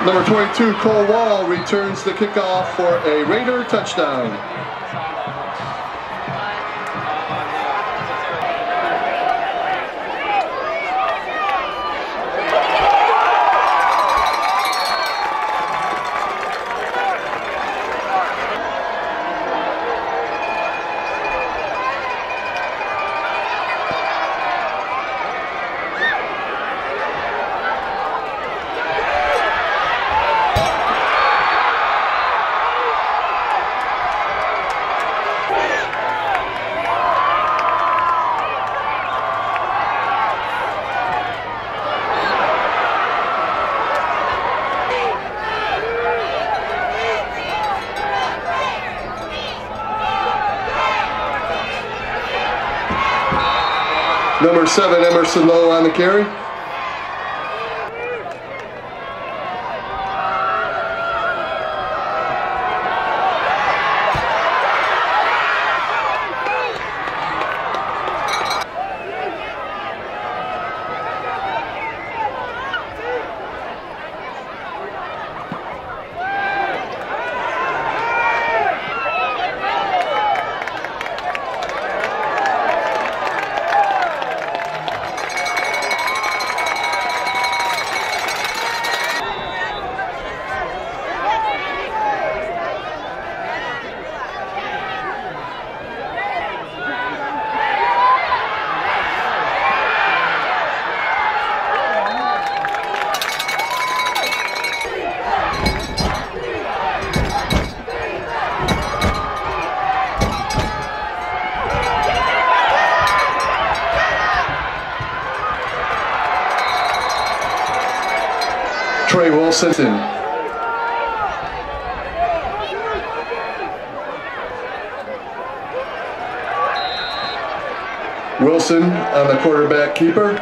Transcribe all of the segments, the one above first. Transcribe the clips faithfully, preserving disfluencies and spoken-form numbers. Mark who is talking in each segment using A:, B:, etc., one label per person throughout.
A: Number twenty-two, Cole Wall, returns the kickoff for a Raider touchdown. Number seven, Emerson Lowe on the carry. Trey Wilson. Wilson on the quarterback keeper.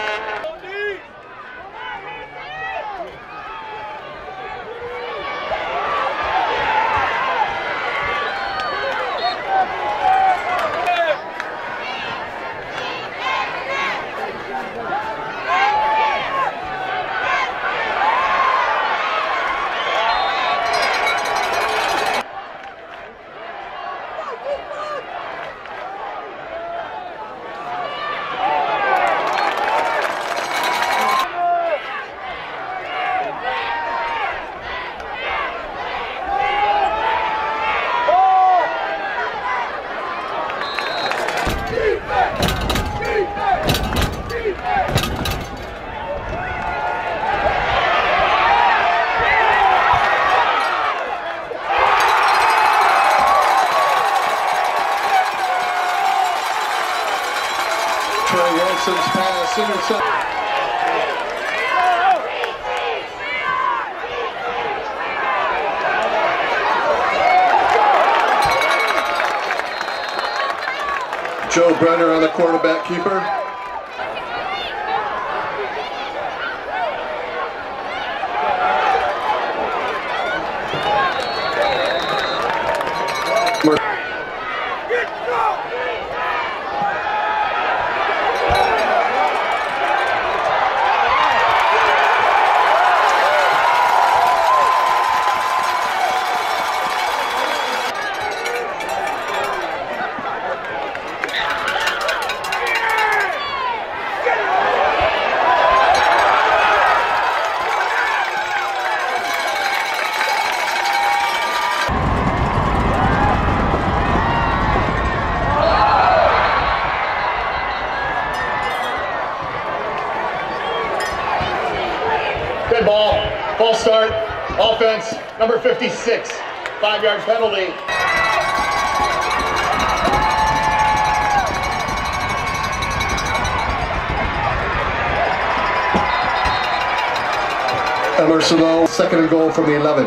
A: Trey Wilson's pass intercepted. Joe Brenner on the quarterback keeper.
B: Good ball, false start, offense, number fifty-six, five yard penalty.
A: Emerson Lowe, second and goal from the eleven.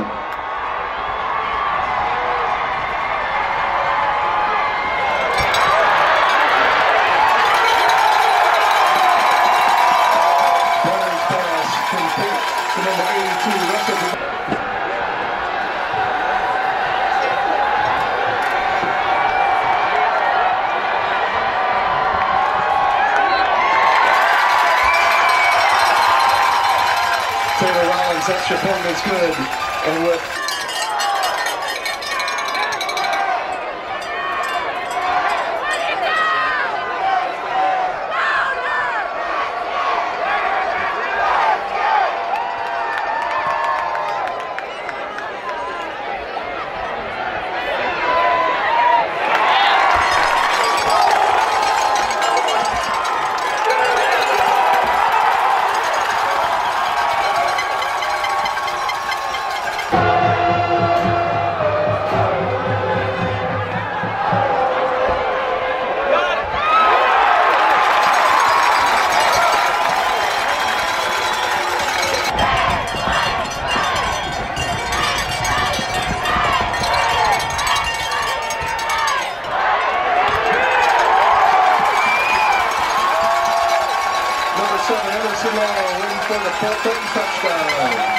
A: Taylor Rollins, extra point is good. And with Emerson Law waiting for the four-foot touchdown.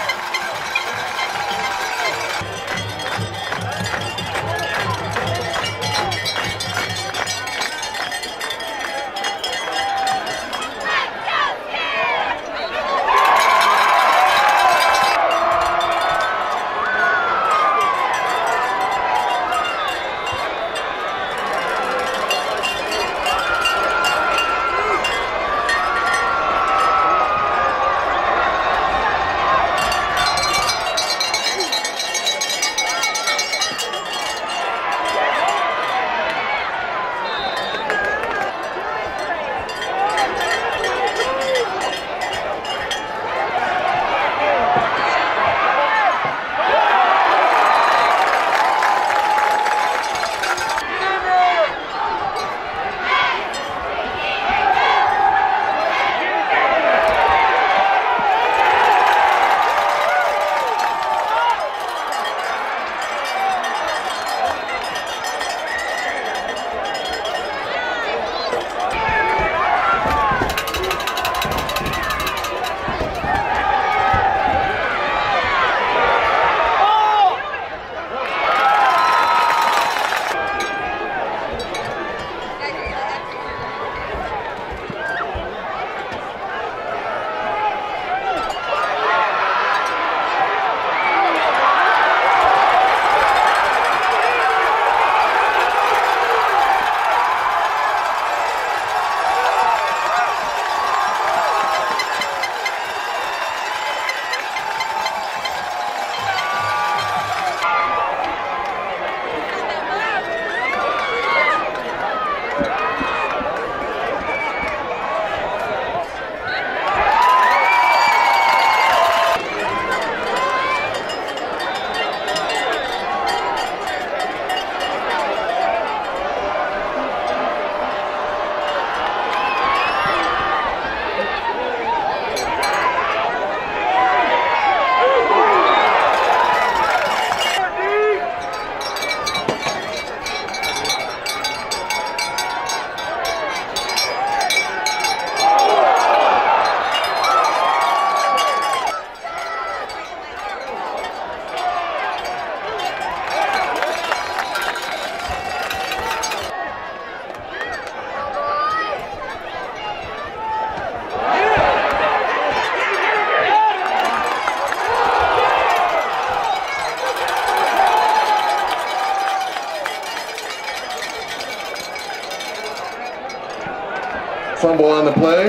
A: Fumble on the play.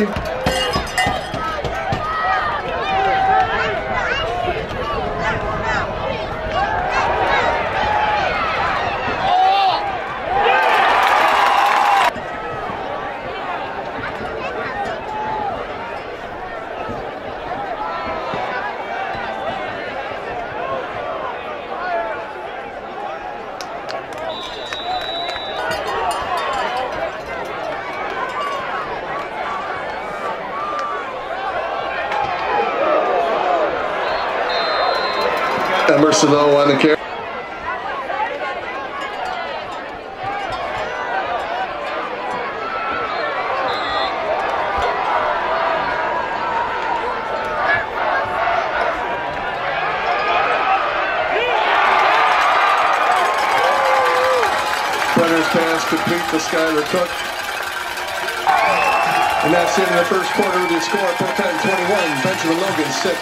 A: Emerson Lowe on the carry. Brenner's pass complete to Skylar Cook. And that's it in the first quarter. The score, Portland twenty-one, Benjamin Logan six.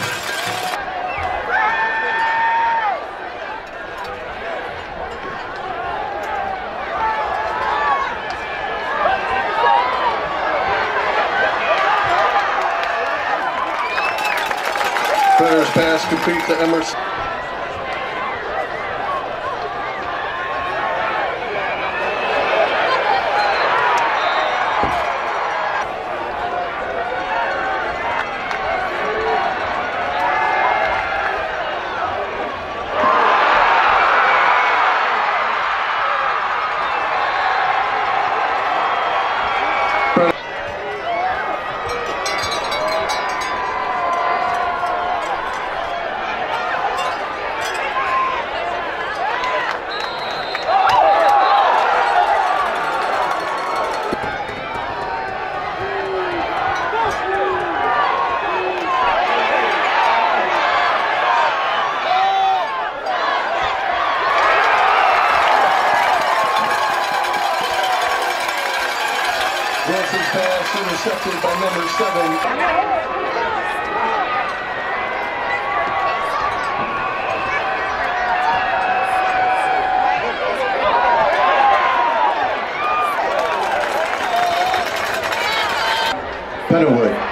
A: Runner's pass complete to Emerson. Wilson's pass intercepted by number seven. Pennewood.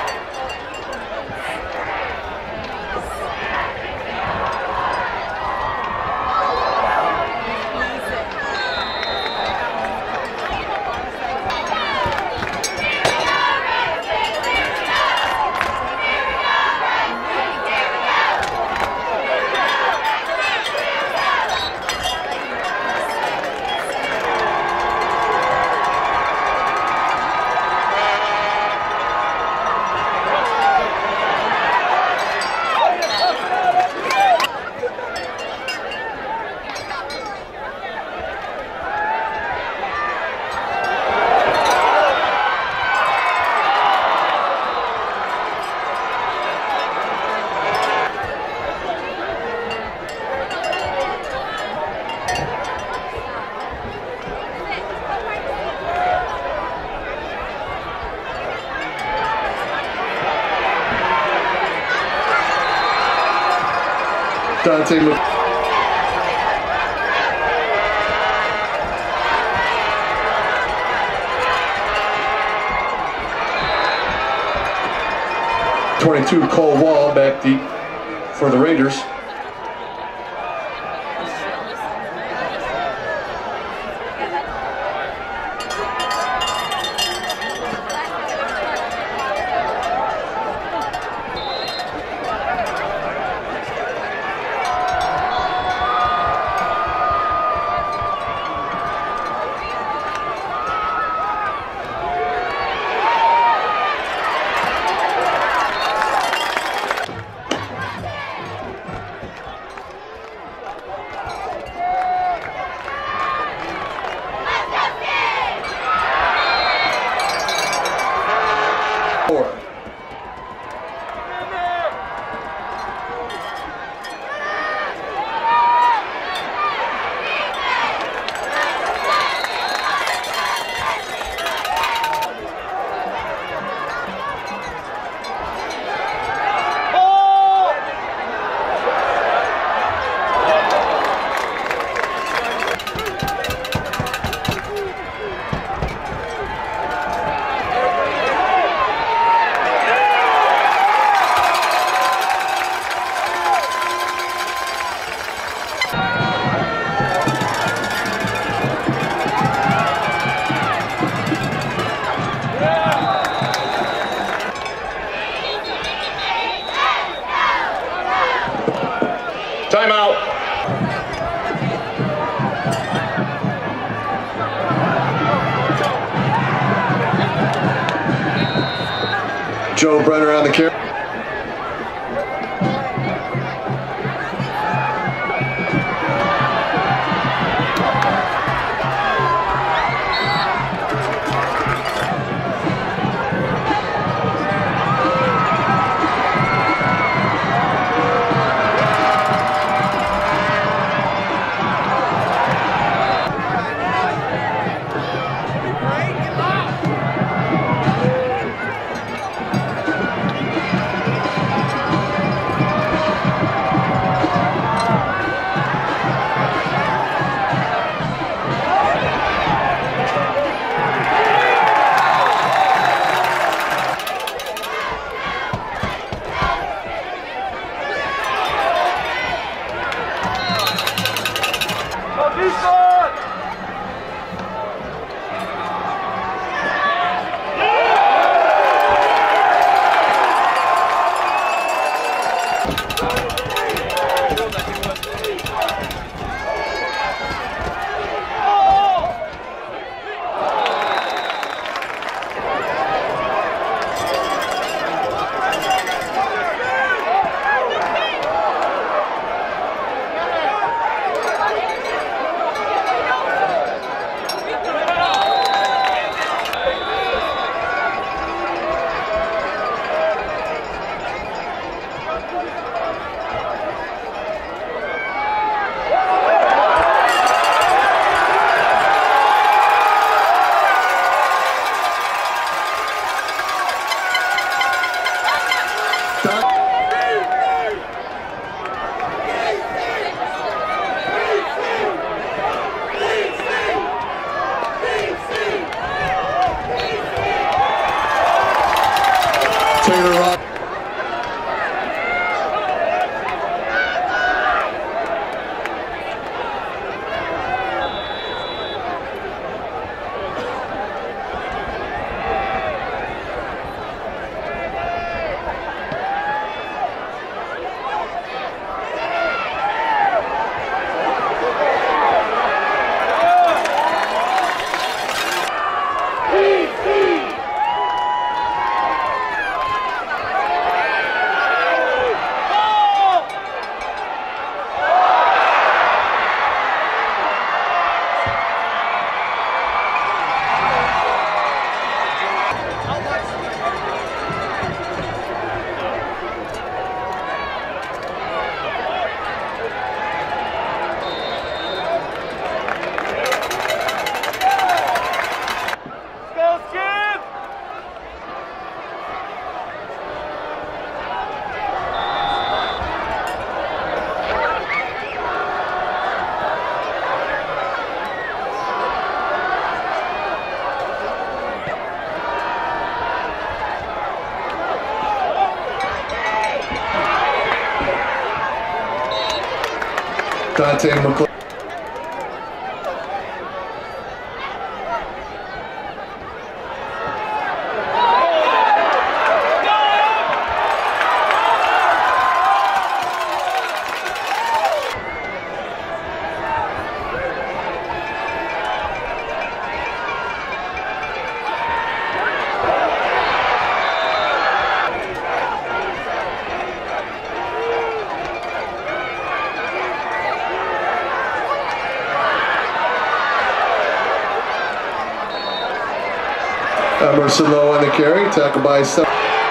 A: Dante Mc twenty-two Cole Wall back deep for the Raiders.
B: Timeout.
A: Joe Brenner on the carry. Taylor Rock. Dante McClure. Emerson Lowe on the carry, tackled by Seth.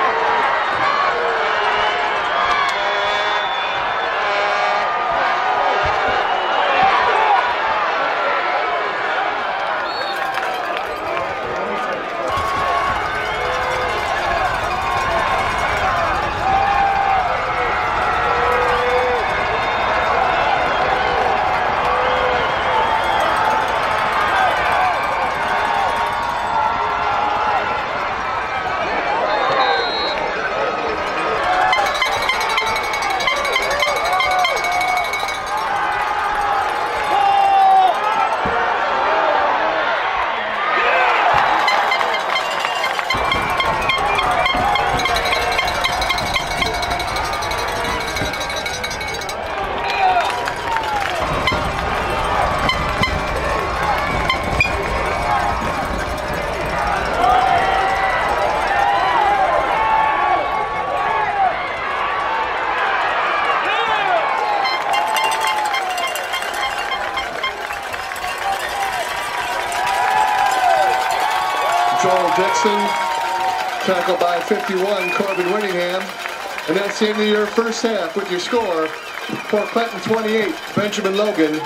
A: Joel Dixon, tackled by fifty-one, Corbin Winningham. And that's the end of your first half with your score. For Clinton twenty-eight, Benjamin Logan.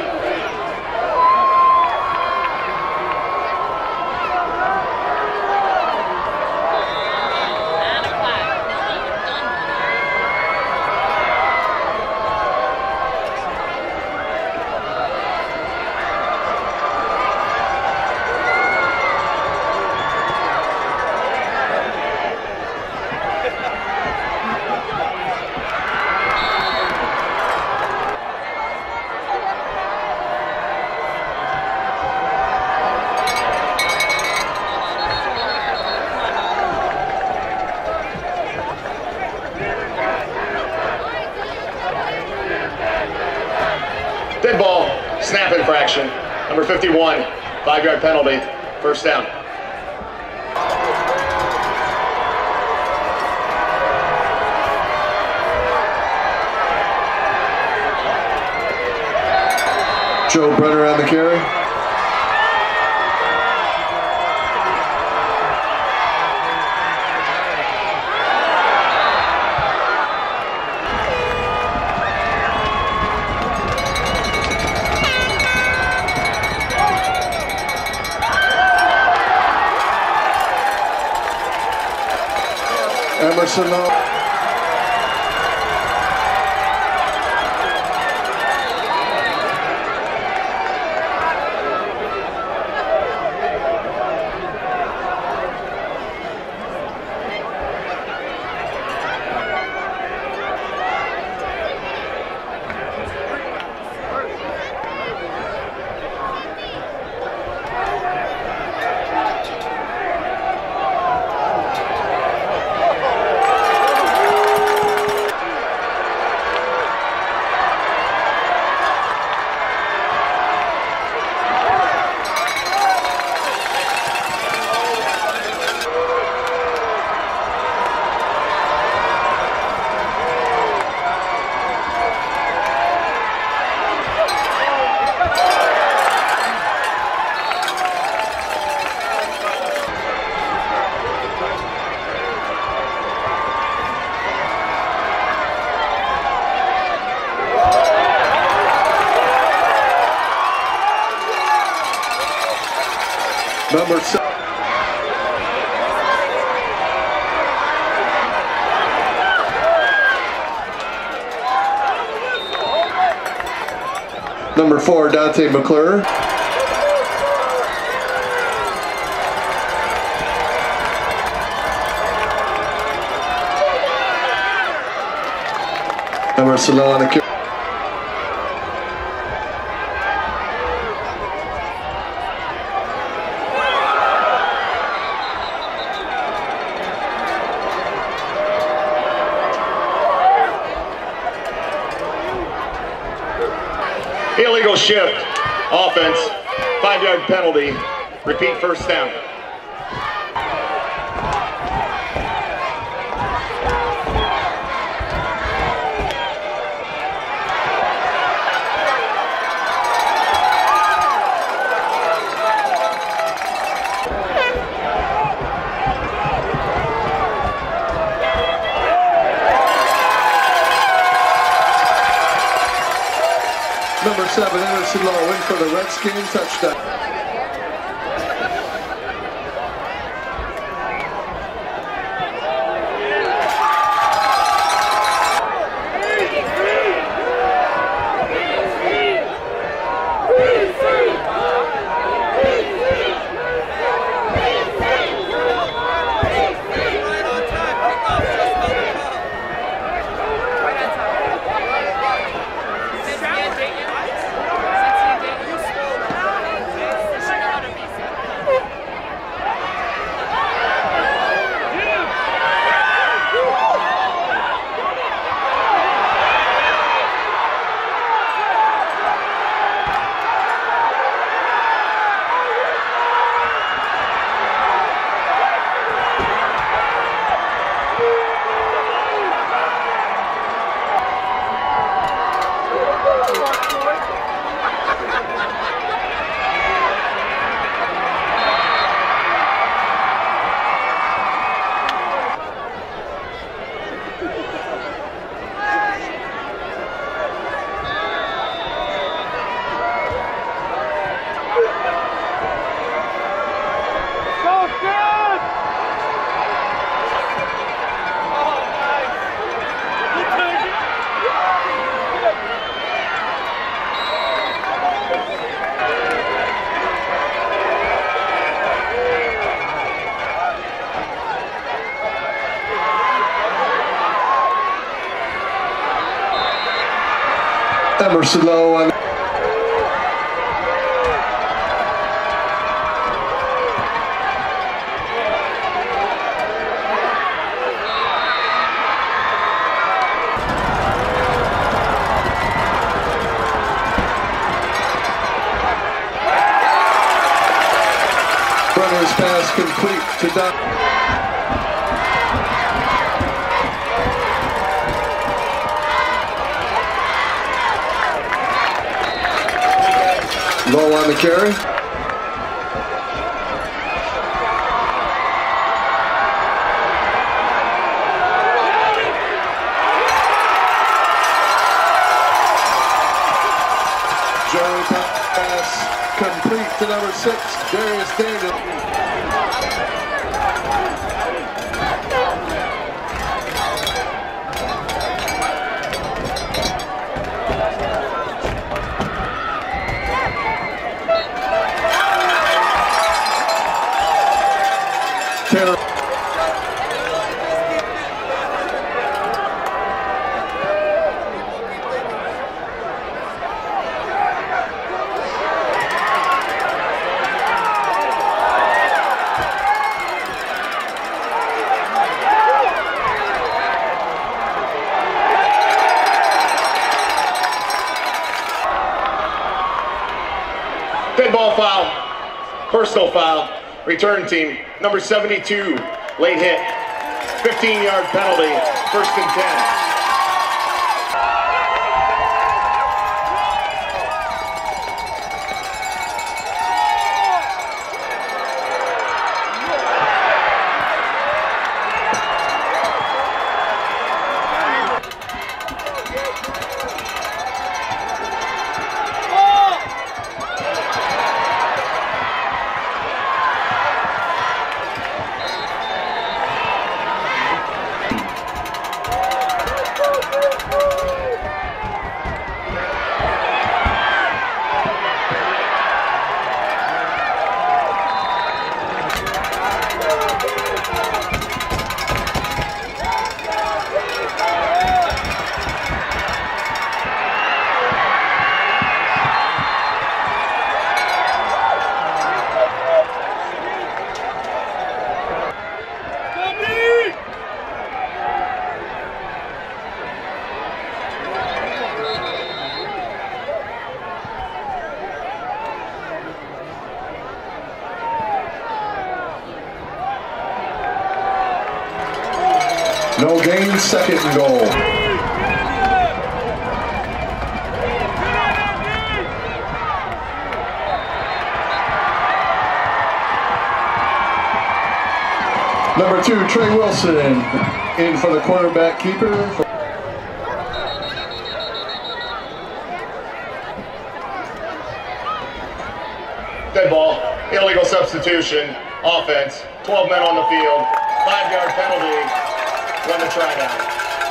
B: Dead ball, snap infraction. Number fifty-one, five-yard penalty, first down.
A: Joe Brenner on the carry. Salone. Number seven. Number four, Dante McClure. Number Solana.
B: Illegal shift, offense, five-yard penalty, repeat first down.
A: Number seven, Emerson Lowe, in for the Redskins, touchdown. Emerson Lowe on runner's pass complete to Don. Low on the carry. Joey pass complete to number six, Darius Daniel.
B: Dead ball foul, personal foul, return team, number seventy-two, late hit, fifteen yard penalty, first and ten.
A: No gain, second and goal. Number two, Trey Wilson, in for the quarterback keeper.
B: Dead ball, illegal substitution, offense, twelve men on the field, five yard penalty. Run the try down.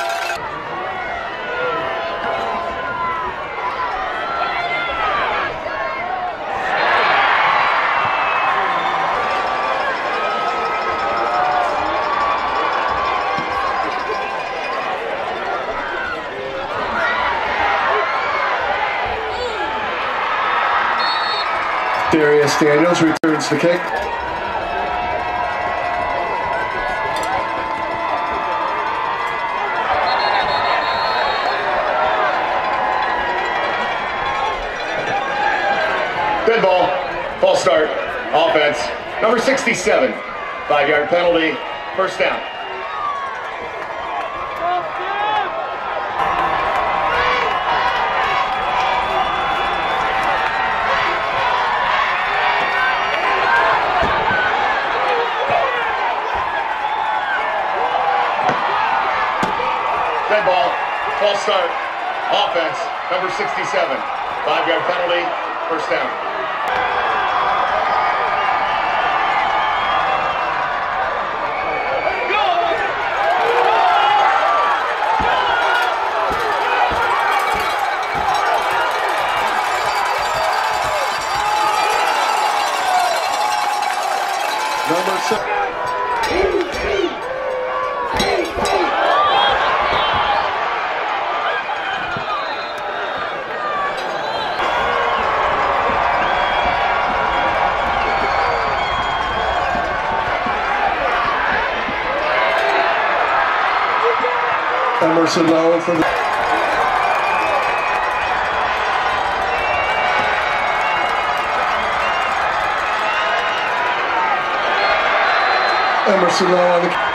A: Darius Daniels returns the kick.
B: Dead ball, false start, offense, number sixty-seven, five yard penalty, first down. Dead ball, false start, offense, number sixty-seven, five yard penalty, first down.
A: Number seven. Emerson Lowe for the Emerson Lowe on the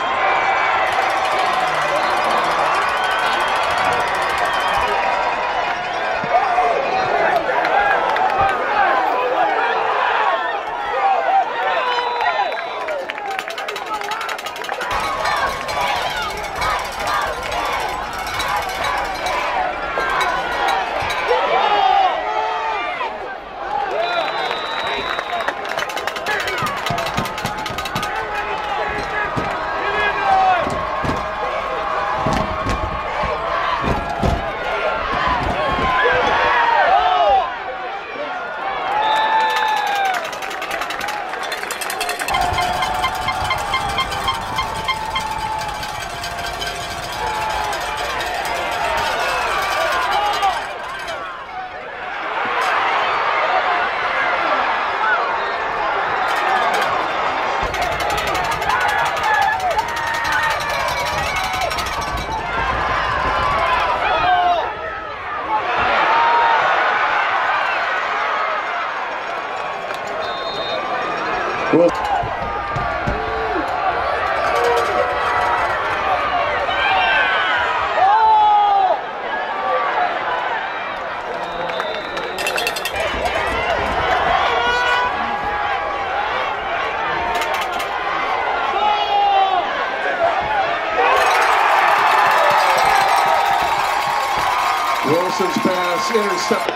A: Wilson's pass intercepted.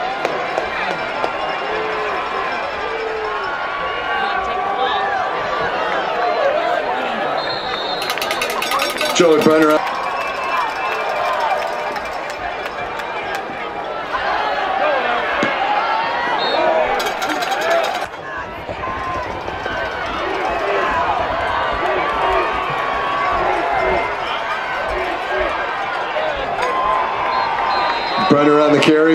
A: Joey Brenner. Brenner on the carry.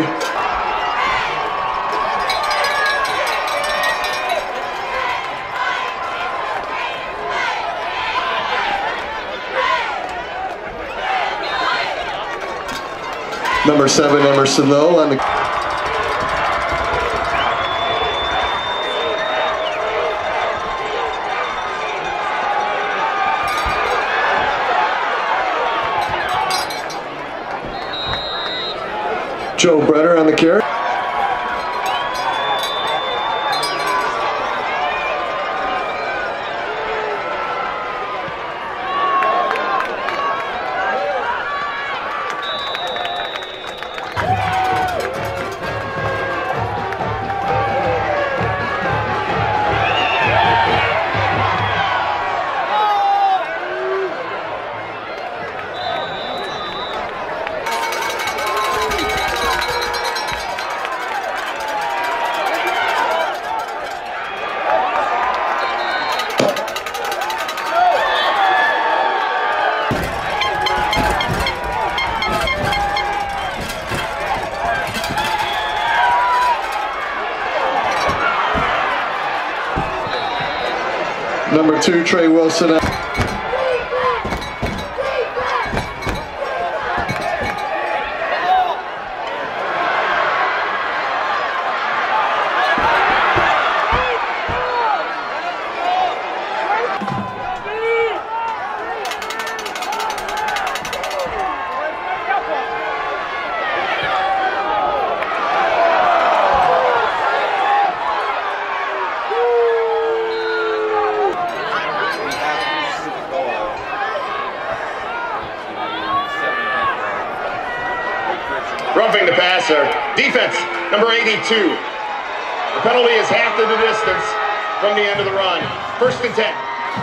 A: Number seven, Emerson Lowe on the. Joe Brenner on the carry. Number two, Trey Wilson.
B: Roughing the passer. Defense, number eighty-two. The penalty is half of the distance from the end of the run. First and ten.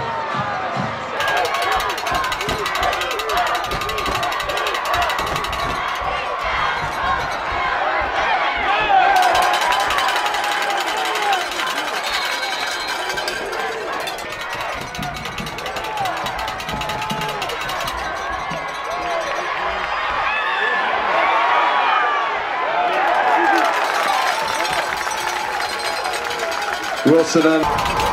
A: Wilson on.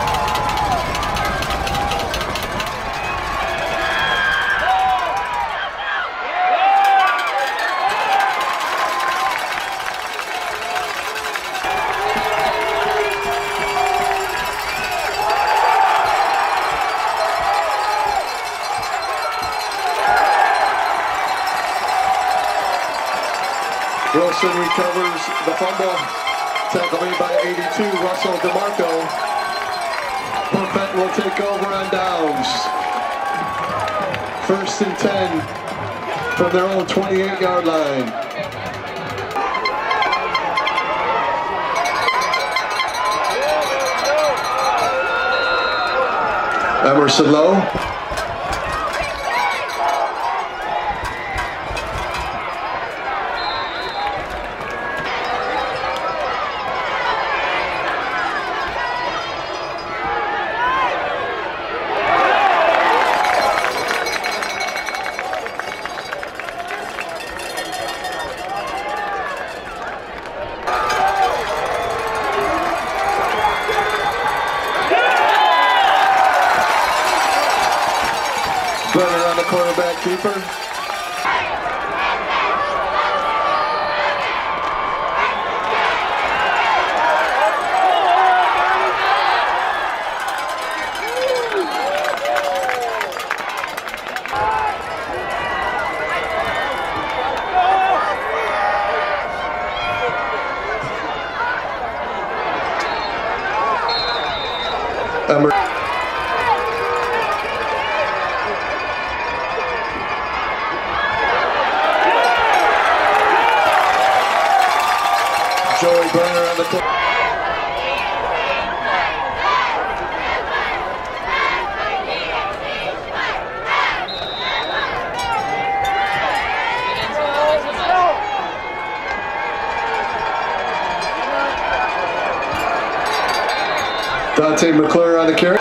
A: Wilson recovers the fumble. Tackle made by eighty-two, Russell DeMarco. Perfect will take over on downs. First and ten from their own twenty-eight yard line. Emerson Lowe. Brenner on the quarterback keeper. Emer the play. Dante McClure on the carry.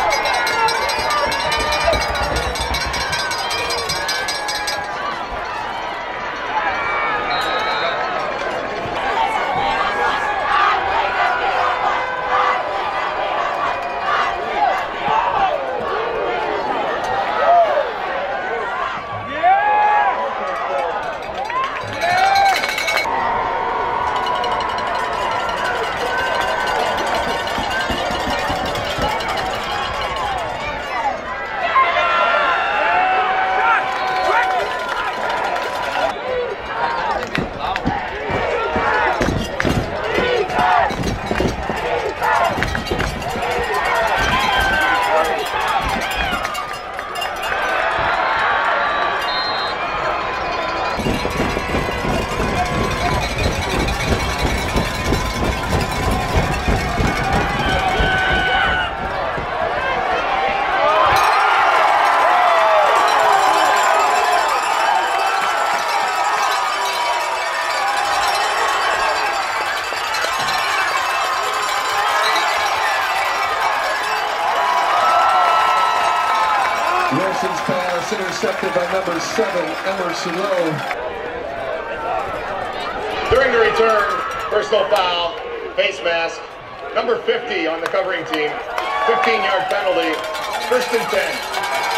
A: Wilson's pass intercepted by number seven, Emerson Lowe.
B: During the return, personal foul, face mask, number fifty on the covering team, fifteen yard penalty, first and ten.